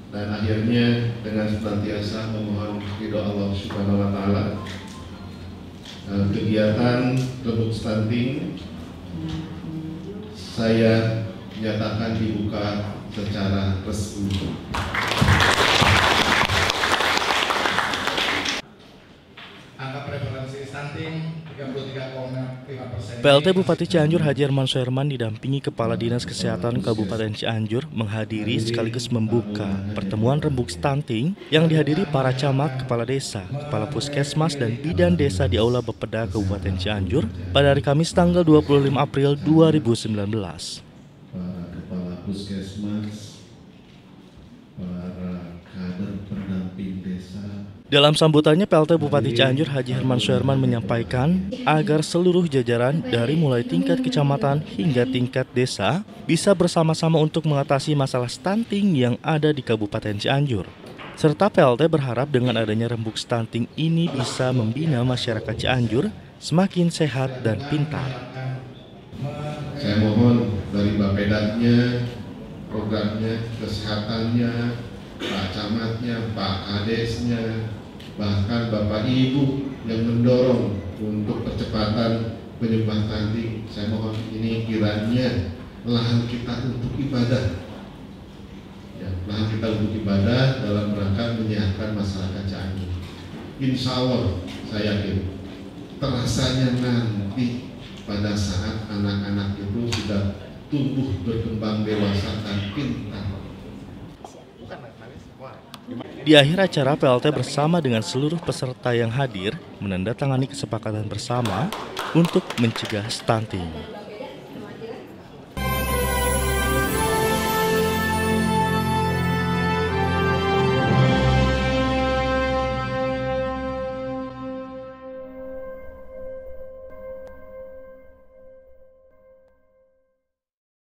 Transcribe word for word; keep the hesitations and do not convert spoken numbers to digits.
dan akhirnya dengan senantiasa memohon ridho Allah Subhanahu wa Ta'ala, kegiatan rembuk stunting saya nyatakan dibuka secara resmi. Angka prevalensi stunting tiga puluh tiga koma lima persen. P L T Bupati Cianjur Haji Herman Suherman didampingi Kepala Dinas Kesehatan Kabupaten Cianjur menghadiri sekaligus membuka pertemuan rembuk stunting yang dihadiri para camat, kepala desa, kepala puskesmas dan bidan desa di Aula Bapeda Kabupaten Cianjur pada hari Kamis tanggal dua puluh lima April dua ribu sembilan belas. Para kepala puskesmas, para kader pendamping desa. Dalam sambutannya, P L T Bupati Cianjur Haji Herman Suherman menyampaikan agar seluruh jajaran dari mulai tingkat kecamatan hingga tingkat desa bisa bersama-sama untuk mengatasi masalah stunting yang ada di Kabupaten Cianjur. Serta P L T berharap dengan adanya rembuk stunting ini bisa membina masyarakat Cianjur semakin sehat dan pintar. Saya mohon dari Bapedanya, programnya, kesehatannya, Pak Camatnya, Pak Kadesnya, bahkan Bapak Ibu yang mendorong untuk percepatan penyembuhan stunting. Saya mohon ini kiranya lahan kita untuk ibadah, ya, lahan kita untuk ibadah dalam rangka menyehatkan masyarakat Cianjur. Insya Allah saya yakin terasanya nanti pada saat anak-anak itu sudah tumbuh berkembang dewasa dan pintar. Di akhir acara, P L T bersama dengan seluruh peserta yang hadir menandatangani kesepakatan bersama untuk mencegah stunting.